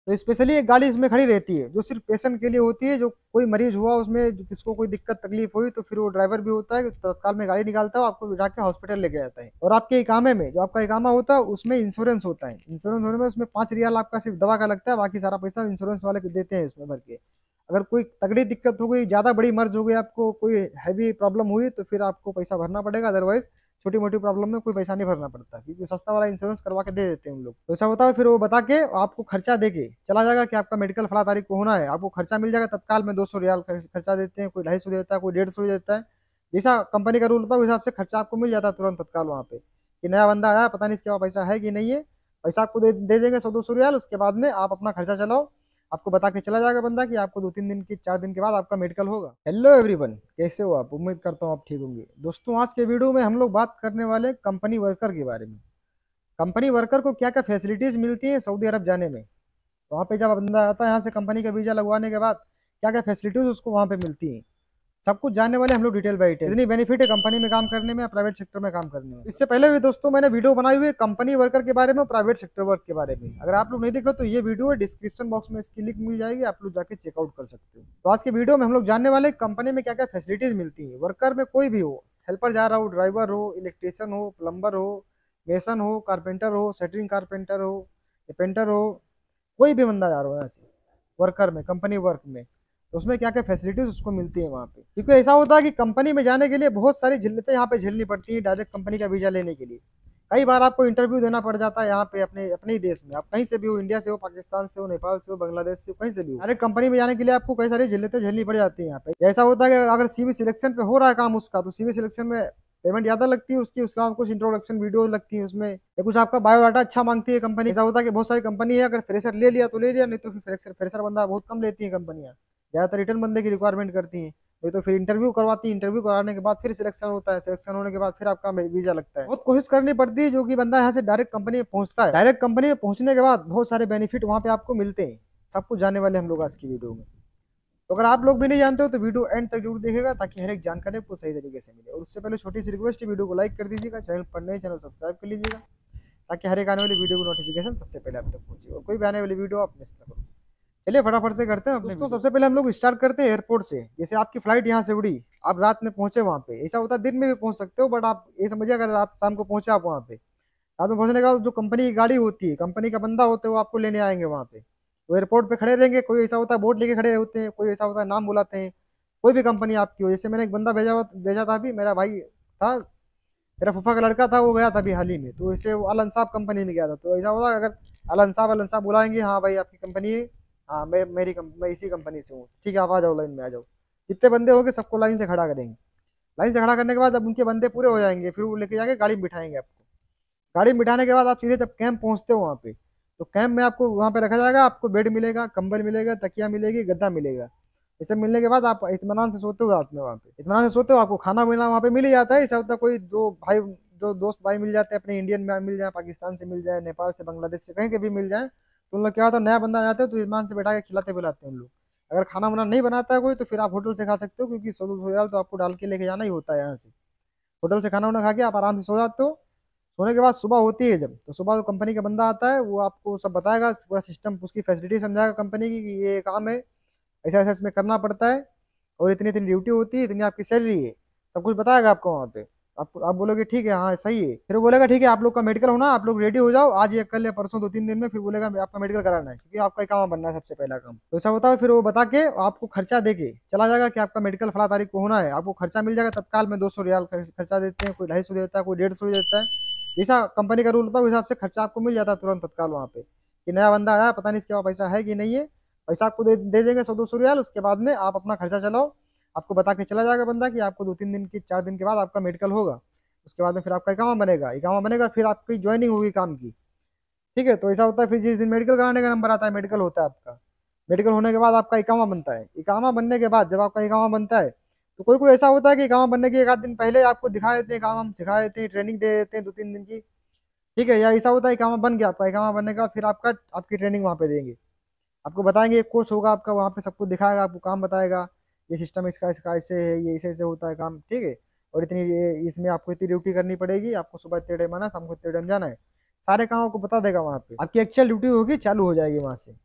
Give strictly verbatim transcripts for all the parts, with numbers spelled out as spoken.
तो स्पेशली एक गाड़ी इसमें खड़ी रहती है जो सिर्फ पेशेंट के लिए होती है। जो कोई मरीज हुआ उसमें, जो किसको कोई दिक्कत तकलीफ हुई, तो फिर वो ड्राइवर भी होता है कि तत्काल में गाड़ी निकालता है, आपको बिठा के हॉस्पिटल लेके जाता है। और आपके इकामे में, जो आपका इकामा होता है उसमें इंश्योरेंस होता है। इंश्योरेंस होने में उसमें पाँच रियाल आपका सिर्फ दवा का लगता है, बाकी सारा पैसा इंश्योरेंस वाले को देते हैं उसमें भर के। अगर कोई तगड़ी दिक्कत हो गई, ज्यादा बड़ी मर्ज हो गई, आपको कोई हैवी प्रॉब्लम हुई, तो फिर आपको पैसा भरना पड़ेगा। अदरवाइज छोटी मोटी प्रॉब्लम में कोई पैसा नहीं भरना पड़ता, क्योंकि सस्ता वाला इंश्योरेंस करवा के दे देते हैं उन लोग। तो ऐसा होता है, फिर वो बता के आपको खर्चा दे के चला जाएगा कि आपका मेडिकल फला तारीख को होना है, आपको खर्चा मिल जाएगा तत्काल में। दो सौ रियाल खर्चा देते हैं, कोई ढाई सौ देता है, कोई डेढ़ सौ देता है। जैसा कंपनी का रूल होता है उस हिसाब से खर्चा आपको मिल जाता है तुरंत तत्काल वहाँ पे। कि नया बंदा आया, पता नहीं इसके पास पैसा है कि नहीं है, पैसा आपको दे दे देंगे सौ दो सौ रियाल। उसके बाद में आप अपना खर्चा चलाओ, आपको बता के चला जाएगा बंदा कि आपको दो तीन दिन की चार दिन के बाद आपका मेडिकल होगा। हेलो एवरीवन, कैसे हो आप? उम्मीद करता हूँ आप ठीक होंगे। दोस्तों, आज के वीडियो में हम लोग बात करने वाले कंपनी वर्कर के बारे में। कंपनी वर्कर को क्या क्या फैसिलिटीज मिलती हैं सऊदी अरब जाने में। वहाँ पे जब बंदा आता है यहाँ से कंपनी का वीजा लगवाने के बाद, क्या क्या फैसिलिटीज उसको वहाँ पे मिलती हैं, सब कुछ जानने वाले हम लोग डिटेल बाय डिटेल। इतनी बेनिफिट है कंपनी में काम करने में या प्राइवेट सेक्टर में काम करने में। इससे पहले भी दोस्तों मैंने वीडियो बनाई हुई है कंपनी वर्कर के बारे में और प्राइवेट सेक्टर वर्क के बारे में। अगर आप लोग नहीं देखो तो ये वीडियो है, डिस्क्रिप्शन बॉक्स में इसकी लिंक मिल जाएगी, आप लोग जाके चेकआउट कर सकते हो। तो आज की वीडियो में हम लोग जानने वाले कंपनी में क्या क्या फैसिलिटीज मिलती है। वर्कर में कोई भी हो, हेल्पर जा रहा हो, ड्राइवर हो, इलेक्ट्रिशियन हो, प्लम्बर हो, मेसन हो, कारपेंटर हो, सेटरिंग कारपेंटर हो, पेंटर हो, कोई भी बंदा जा रहा हो यहाँ से वर्कर में, कंपनी वर्क में, तो उसमें क्या क्या फैसिलिटीज उसको मिलती है वहाँ पे। क्योंकि ऐसा होता है कि कंपनी में जाने के लिए बहुत सारी झिल्लतें यहाँ पे झेलनी पड़ती है डायरेक्ट कंपनी का वीजा लेने के लिए। कई बार आपको इंटरव्यू देना पड़ जाता है यहाँ पे अपने अपने ही देश में। आप कहीं से भी हो, इंडिया से हो, पाकिस्तान से हो, नेपाल से हो, बांग्लादेश से हो, कहीं से भी हो, डायरेक्ट कंपनी में जाने के लिए आपको कई सारी झिल्लतें झेलनी पड़ जाती है यहाँ पे। ऐसा होता है कि अगर सीवी सिलेक्शन पे हो रहा है काम उसका, तो सीवी सिलेक्शन में पेमेंट ज्यादा लगती है उसकी, उसके बाद कुछ इंट्रोडक्शन वीडियो लगती है उसमें, या कुछ आपका बायोडाटा अच्छा मांगती है कंपनी। ऐसा होता है कि बहुत सारी कंपनी है, अगर फ्रेशर ले लिया तो ले लिया, नहीं तो फिर फ्रेशर फ्रेशर बंदा बहुत कम लेती है कंपनियां, ज्यादातर रिटर्न बंदे की रिक्वायरमेंट करती है। नहीं तो फिर इंटरव्यू करवाती है, इंटरव्यू कराने के बाद फिर सिलेक्शन होता है, सिलेक्शन होने के बाद फिर आपका वीजा लगता है। बहुत कोशिश करनी पड़ती है जो कि बंदा यहाँ से डायरेक्ट कंपनी में पहुंचता है। डायरेक्ट कंपनी में पहुंचने के बाद बहुत सारे बेनिफिट वहाँ पे आपको मिलते हैं, सब कुछ जानने वाले हम लोग आज की वीडियो में। तो अगर आप लोग भी नहीं जानते हो तो वीडियो एंड तक जरूर देखिएगा, ताकि हर एक जानकारी आपको सही तरीके से मिले। और उससे पहले छोटी सी रिक्वेस्ट है, वीडियो को लाइक कर दीजिएगा, चैनल पर नए चैनल सब्सक्राइब कर लीजिएगा, ताकि हर एक आने वाली वीडियो की नोटिफिकेशन सबसे पहले आप तक पहुंचे और कोई भी आने वाली वीडियो आप मिस ना करो। चलिए फटाफट से करते हैं अपने दोस्तों। सबसे पहले हम लोग स्टार्ट करते हैं एयरपोर्ट से। जैसे आपकी फ्लाइट यहाँ से उड़ी, आप रात में पहुंचे वहाँ पे, ऐसा होता है दिन में भी पहुंच सकते हो, बट आप ये समझिए अगर रात शाम को पहुंचे आप वहाँ पे, रात में पहुंचने के बाद जो कंपनी की गाड़ी होती है, कंपनी का बंदा होता है, वो आपको लेने आएंगे वहाँ पे। वो एयरपोर्ट पे खड़े रहेंगे, कोई ऐसा होता है बोर्ड लेके खड़े होते हैं, कोई ऐसा होता है नाम बुलाते हैं। कोई भी कंपनी आपकी हो, जैसे मैंने एक बंदा भेजा हुआ भेजा था अभी, मेरा भाई था, मेरा फूफा का लड़का था, वो गया था अभी हाल ही में, तो इसे वो अल अंसाब कंपनी में गया था। तो ऐसा होता अगर अल अंसाब अल अंसाब बुलाएंगे, हाँ भाई आपकी कंपनी है, हाँ मैं मेरी कम, मैं इसी कंपनी से हूँ, ठीक है आप आ जाओ लाइन में आ जाओ। जितने बंदे होंगे सबको लाइन से खड़ा करेंगे। लाइन से खड़ा करने के बाद जब उनके बंदे पूरे हो जाएंगे, फिर वो लेके जाके गाड़ी में बिठाएंगे आपको। गाड़ी में बिठाने के बाद आप सीधे जब कैंप पहुंचते हो वहाँ पे, तो कैंप में आपको वहाँ पे रखा जाएगा, आपको बेड मिलेगा, कंबल मिलेगा, तकिया मिलेगी, गद्दा मिलेगा। ये सब मिलने के बाद आप इत्मीनान से सोते हो रात में वहाँ पे, इत्मीनान से सोते हो। आपको खाना पीना वहाँ पे मिल ही जाता है। ऐसा होता है कोई दो भाई, दो दोस्त भाई मिल जाते हैं अपने, इंडियन में मिल जाए, पाकिस्तान से मिल जाए, नेपाल से, बांग्लादेश से, कहीं के भी मिल जाए, तो उन लोग क्या होता है, नया बंदा आ जाता है तो इत्मीनान से बैठा के खिलाते पिलाते हैं उन लोग। अगर खाना वाना नहीं बनाता है कोई, तो फिर आप होटल से खा सकते हो, क्योंकि सौ दो सौ रियाल तो आपको डाल के लेके जाना ही होता है यहाँ से। होटल से खाना वाना खा के आप आराम से सो जाते हो। सोने के बाद सुबह होती है जब, तो सुबह कंपनी का बंदा आता है, वो आपको सब बताएगा, पूरा सिस्टम उसकी फैसिलिटी समझाएगा कंपनी की, कि ये काम है, ऐसा ऐसा इसमें करना पड़ता है, और इतनी इतनी ड्यूटी होती है, इतनी आपकी सैलरी है, सब कुछ बताएगा आपको वहाँ पे। आप आप बोलोगे ठीक है हाँ सही है, फिर वो बोलेगा ठीक है आप लोग का मेडिकल होना, आप लोग रेडी हो जाओ आज या कल या परसों, दो तीन दिन में। फिर बोलेगा आपका मेडिकल कराना है, क्योंकि आपका काम बनना है सबसे पहला काम। तो ऐसा होता है, फिर वो बता के आपको खर्चा दे के चला जाएगा कि आपका मेडिकल फला तारीख को होना है, आपको खर्चा मिल जाएगा तत्काल में। दो सौ रियाल खर्चा देते हैं, कोई ढाई सौ देता है, कोई डेढ़ सौ देता है। जैसा कंपनी का रूल होता है उस हिसाब से खर्चा आपको मिल जाता है तुरंत तत्काल वहाँ पे। कि नया बंदा आया, पता नहीं इसके पास पैसा है कि नहीं है, पैसा आपको दे, दे देंगे सौ दो सौ रियाल। उसके बाद में आप अपना खर्चा चलाओ, आपको बता के चला जाएगा बंदा कि आपको दो तीन दिन की चार दिन के बाद आपका मेडिकल होगा। उसके बाद में फिर आपका इकामा बनेगा, इकामा बनेगा फिर आपकी ज्वाइनिंग होगी काम की। ठीक है, तो ऐसा होता है, फिर जिस दिन मेडिकल कराने का नंबर आता है, मेडिकल होता है आपका। मेडिकल होने के बाद आपका इकामा बनता है। इकामा बनने के बाद जब आपका इकामा बनता है, तो कोई कोई ऐसा होता है कि इकामा बनने के एक आध दिन पहले आपको दिखा देते हैं, काम हम सिखा देते हैं, ट्रेनिंग दे देते हैं दो तीन दिन की। ठीक है, या ऐसा होता है इकामा बन गया आपका, इकामा बनने का फिर आपका आपकी ट्रेनिंग वहाँ पे देंगे, आपको बताएंगे, एक कोच होगा आपका वहाँ पे, सब कुछ दिखाएगा, आपको काम बताएगा, ये सिस्टम इसका इसका ऐसे है, ये ऐसे ऐसे होता है काम। ठीक है, और इतनी ये इसमें आपको इतनी ड्यूटी करनी पड़ेगी, आपको सुबह इतने टाइम आना, शाम को इतने टाइम जाना है, सारे काम आपको बता देगा वहाँ पे। आपकी एक्चुअल ड्यूटी होगी चालू हो जाएगी वहाँ से,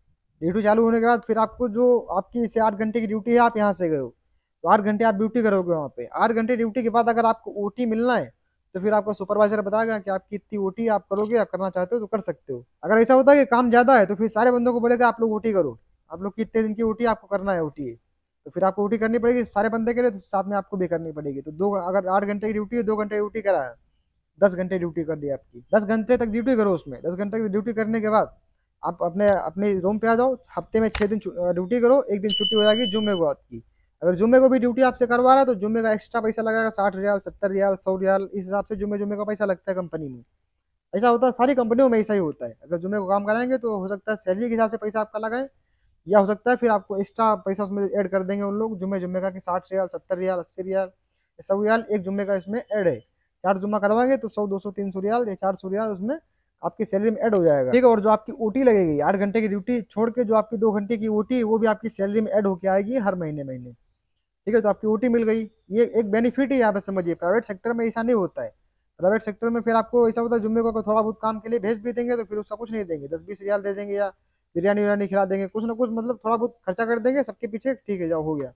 ड्यूटी चालू होने के बाद फिर आपको जो आपकी जैसे आठ घंटे की ड्यूटी है, आप यहाँ से गए हो तो आठ घंटे आप ड्यूटी करोगे वहाँ पे। आठ घंटे ड्यूटी के बाद अगर आपको ओटी मिलना है तो फिर आपका सुपरवाइजर बताएगा कि आपकी इतनी ओटी आप करोगे, आप करना चाहते हो तो कर सकते हो। अगर ऐसा होता है कि काम ज्यादा है तो फिर सारे बंदों को बोलेगा आप लोग ओटी करो, आप लोग कितने दिन की ओटी आपको करना है ओटी, तो फिर आपको ओटी करनी पड़ेगी सारे बंदे के लिए, तो साथ में आपको भी करनी पड़ेगी। तो दो अगर आठ घंटे की ड्यूटी है, दो घंटे ड्यूटी करा है, दस घंटे ड्यूटी कर दी आपकी, दस घंटे तक ड्यूटी करो उसमें। दस घंटे की ड्यूटी करने के बाद आप अपने अपने रूम पे आ जाओ। हफ्ते में छः दिन ड्यूटी करो, एक दिन छुट्टी हो जाएगी जुम्मे को आपकी। अगर जुम्मे को भी ड्यूटी आपसे करवा रहा है तो जुम्मे का एक्स्ट्रा पैसा लगेगा, साठ रियाल, सत्तर रियाल, सौ रियाल, इस हिसाब से जुम्मे जुम्मे का पैसा लगता है कंपनी में। ऐसा होता है सारी कंपनियों में, ऐसा ही होता है। अगर जुम्मे को काम कराएंगे तो हो सकता है सैलरी के हिसाब से पैसा आपका लगाए, या हो सकता है फिर आपको एक्स्ट्रा पैसा उसमें ऐड कर देंगे उन लोग जुम्मे जुम्मे का, कि साठ रियाल, सत्तर रियाल, अस्सी रियाल, सौ रियाल एक जुम्मे का इसमें ऐड है। चार जुम्मा करवाएंगे तो सौ, दो सौ, तीन सौ रियाल या चार सौ रियाल उसमें आपकी सैलरी में ऐड हो जाएगा। ठीक है। और जो आपकी ओटी लगेगी, आठ घंटे की ड्यूटी छोड़ के जो आपकी दो घंटे की ओटी है वो भी आपकी सैलरी में ऐड होके आएगी हर महीने महीने। ठीक है। तो आपकी ओटी मिल गई, ये एक बेनिफिट है यहाँ पे, समझिए। प्राइवेट सेक्टर में ऐसा नहीं होता है। प्राइवेट सेक्टर में फिर आपको ऐसा होता है जुम्मे को अगर थोड़ा बहुत काम के लिए भेज भी देंगे तो फिर उसका कुछ नहीं देंगे, दस बीस रियाल दे देंगे, या बिरयानी विरयानी खिला देंगे, कुछ ना कुछ मतलब थोड़ा बहुत खर्चा कर देंगे सबके पीछे, ठीक है जाओ हो गया।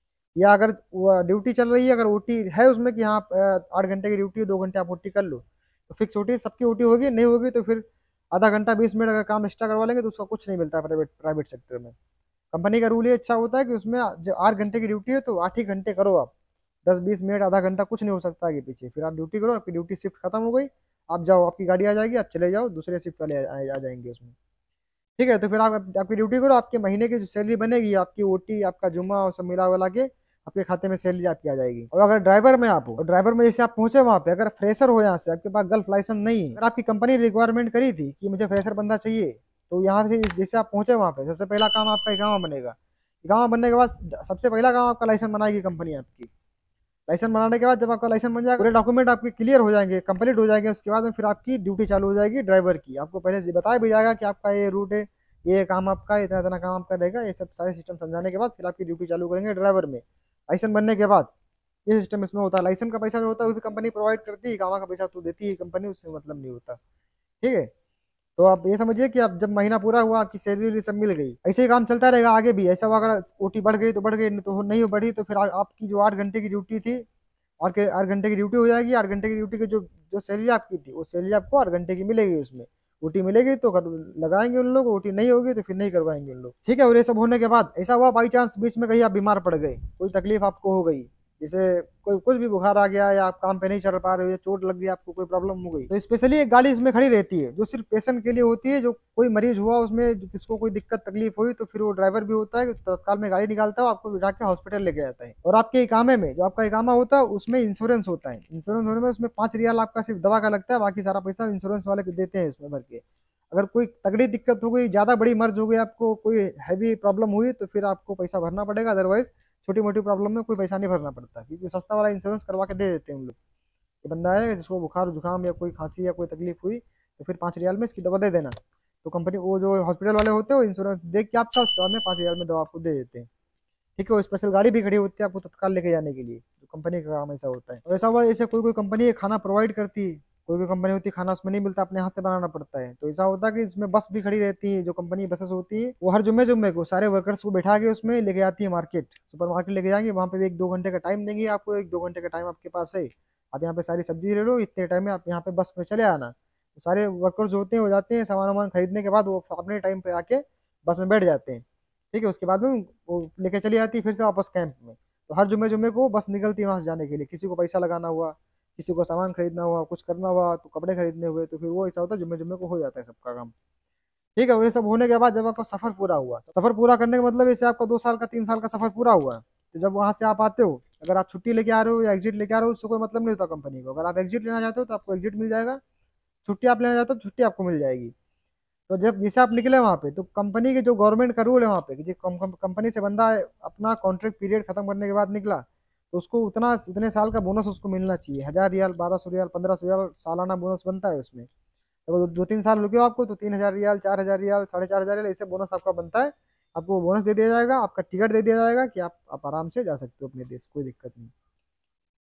या अगर ड्यूटी चल रही है, अगर ओटी है उसमें कि हाँ आठ घंटे की ड्यूटी है, दो घंटे आप ओटी कर लो, तो फिक्स ओटी सबकी ओटी होगी, नहीं होगी तो फिर आधा घंटा बीस मिनट अगर काम एक्स्ट्रा करवा लेंगे तो उसका कुछ नहीं मिलता है प्राइवेट प्राइवेट सेक्टर में। कंपनी का रूल ये अच्छा होता है कि उसमें जो आठ घंटे की ड्यूटी है तो आठ ही घंटे करो आप, दस बीस मिनट, आधा घंटा कुछ नहीं हो सकता आगे पीछे। फिर आप ड्यूटी करो, आपकी ड्यूटी शिफ्ट खत्म हो गई, आप जाओ, आपकी गाड़ी आ जाएगी, आप चले जाओ, दूसरे शिफ्ट वाले आ, आ जाएंगे उसमें। ठीक है। तो फिर आप आपकी ड्यूटी करो, आपके महीने की जो सैलरी बनेगी, आपकी ओटी, आपका जुम्मा और सब मिला वाला के आपके खाते में सैलरी आपकी आ जाएगी। और अगर ड्राइवर में आप हो, और ड्राइवर में जैसे आप पहुंचे वहां पे, अगर फ्रेशर हो यहाँ से, आपके पास गल्फ लाइसेंस नहीं है, अगर आपकी कंपनी रिक्वायरमेंट करी थी कि मुझे फ्रेशर बंदा चाहिए, तो यहाँ से जैसे आप पहुंचे वहां पे, सबसे पहला काम आपका इकामा बनेगा। इकामा बनने के बाद सबसे पहला काम आपका लाइसेंस बनाएगी कंपनी आपकी। लाइसेंस बनाने के बाद जब आपका लाइसेंस बन जाएगा, पूरे डॉक्यूमेंट आपके क्लियर हो जाएंगे, कंप्लीट हो जाएंगे, उसके बाद में फिर आपकी ड्यूटी चालू हो जाएगी ड्राइवर की। आपको पहले से बताया भी जाएगा कि आपका ये रूट है, ये काम आपका, इतना इतना काम आपका रहेगा, ये सब सारे सिस्टम समझाने के बाद फिर आपकी ड्यूटी चालू करेंगे ड्राइवर में। लाइसेंस बनने के बाद ये सिस्टम इसमें होता है। लाइसेंस का पैसा जो होता है वो भी कंपनी प्रोवाइड करती है, इकामा का पैसा तो देती है कंपनी, उससे मतलब नहीं होता। ठीक है। तो आप ये समझिए कि आप जब महीना पूरा हुआ, आपकी सैलरी सब मिल गई, ऐसे ही काम चलता रहेगा आगे भी। ऐसा हुआ अगर ओटी बढ़ गई तो बढ़ गई, नहीं तो नहीं बढ़ी तो फिर आ, आपकी जो आठ घंटे की ड्यूटी थी, और के आठ घंटे की ड्यूटी हो जाएगी। आठ घंटे की ड्यूटी की जो जो सैलरी आपकी थी, वो सैलरी आपको आठ घंटे की मिलेगी उसमें। ओटी मिलेगी तो कर लगाएंगे उन लोग, ओटी नहीं होगी तो फिर नहीं करवाएंगे उन लोग। ठीक है। और ये सब होने के बाद ऐसा हुआ बाई चांस बीच में कहीं आप बीमार पड़ गए, कोई तकलीफ आपको हो गई, जैसे कोई कुछ भी बुखार आ गया, या आप काम पे नहीं चढ़ पा रहे हो, या चोट लग गई, आपको कोई प्रॉब्लम हो गई, तो स्पेशली एक गाड़ी इसमें खड़ी रहती है जो सिर्फ पेशेंट के लिए होती है। जो कोई मरीज हुआ उसमें, जो किसको कोई दिक्कत तकलीफ हुई, तो फिर वो ड्राइवर भी होता है कि तत्काल में गाड़ी निकालता है, आपको बिठा के हॉस्पिटल लेके जाता है। और आपके इकामे में, जो आपका इकामा होता है उसमें इंश्योरेंस होता है। इंश्योरेंस होने में उसमें पाँच रियाल आपका सिर्फ दवा का लगता है, बाकी सारा पैसा इंश्योरेंस वाले को देते हैं उसमें भर के। अगर कोई तगड़ी दिक्कत हो गई, ज्यादा बड़ी मर्ज हो गई, आपको कोई हैवी प्रॉब्लम हुई, तो फिर आपको पैसा भरना पड़ेगा। अदरवाइज छोटी मोटी प्रॉब्लम में कोई पैसा नहीं भरना पड़ता, क्योंकि सस्ता वाला इंश्योरेंस करवा के दे देते हैं हम लोग। ये बंदा है जिसको बुखार जुकाम या कोई खांसी या कोई तकलीफ हुई, तो फिर पाँच रियाल में इसकी दवा दे देना। तो कंपनी, वो जो हॉस्पिटल वाले होते हैं, वो इंश्योरेंस देख के आपका, उसके बाद में पाँच रियाल में दवा आपको दे देते हैं। ठीक है। वो स्पेशल गाड़ी भी खड़ी होती है आपको तत्काल लेके जाने के लिए, जो कंपनी का काम ऐसा होता है। और ऐसा हुआ जैसे कोई कोई कंपनी है खाना प्रोवाइड करती है, कोई कोई कंपनी होती है खाना उसमें नहीं मिलता, अपने हाथ से बनाना पड़ता है। तो ऐसा होता है कि इसमें बस भी खड़ी रहती है, जो कंपनी बसेस होती है, वो हर जुम्मे जुम्मे को सारे वर्कर्स को बैठा के उसमें लेके जाती है मार्केट, सुपर मार्केट लेके जाएंगे, वहाँ पे एक दो घंटे का टाइम देंगे आपको। एक दो घंटे का टाइम आपके पास है, आप यहाँ पे सारी सब्जी ले लो, इतने टाइम में आप यहाँ पे बस में चले आना। तो सारे वर्कर्स जो होते हैं वो जाते हैं सामान वामान खरीदने के बाद, वो अपने टाइम पे आके बस में बैठ जाते हैं। ठीक है। उसके बाद में वो लेके चली जाती है फिर से वापस कैंप में। तो हर जुम्मे जुम्मे को बस निकलती है वहां से जाने के लिए। किसी को पैसा लगाना हुआ, किसी को सामान खरीदना हुआ, कुछ करना हुआ, तो कपड़े खरीदने हुए, तो फिर वो ऐसा होता है जुम्मे जुम्मे को हो जाता है सबका काम। ठीक है। वो ये सब होने के बाद जब आपका सफर पूरा हुआ, सफर पूरा करने का मतलब जैसे आपका दो साल का, तीन साल का सफर पूरा हुआ, तो जब वहां से आप आते हो, अगर आप छुट्टी लेके आ रहे हो या एग्जिट लेके आ रहे हो, उससे कोई मतलब नहीं होता कंपनी को। अगर आप एग्जिट लेना चाहते हो तो आपको एग्जिट मिल जाएगा, छुट्टी आप लेना चाहते हो तो छुट्टी आपको मिल जाएगी। तो जब जैसे आप निकले वहां पे, तो कंपनी के जो गवर्नमेंट का रूल है वहां पे, कि कंपनी से बंदा अपना कॉन्ट्रैक्ट पीरियड खत्म करने के बाद निकला, तो उसको उतना उतने साल का बोनस उसको मिलना चाहिए। हजार रियाल, बारह सौ रियाल, पंद्रह सौ रियाल सालाना बोनस बनता है उसमें। अगर दो, दो तीन साल रुके हो आपको, तो तीन हजार रियाल, चार हजार रियाल, साढ़े चार हजार रियाल ऐसे बोनस आपका बनता है। आपको बोनस दे दिया जाएगा, आपका टिकट दे दिया जाएगा कि आप आप आराम से जा सकते हो अपने देश, कोई दिक्कत नहीं।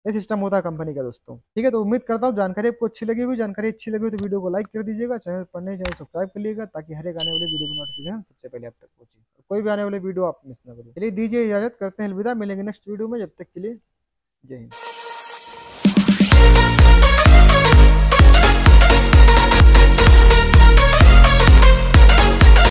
ये सिस्टम होता है कंपनी का दोस्तों। ठीक है, तो उम्मीद करता हूँ जानकारी आपको अच्छी लगी होगी। जानकारी अच्छी लगी हो तो वीडियो को लाइक कर दीजिएगा, चैनल पर नए चैनल सब्सक्राइब कर लीजिएगा, ताकि हर एक आने वाले वीडियो की नोटिफिकेशन सबसे पहले आप तक पहुंचे, कोई भी आने वाले वीडियो आप मिस ना करें। चलिए दीजिए इजाजत, करते हैं अलविदा, मिलेंगे नेक्स्ट वीडियो में, जब तक के लिए जय हिंद।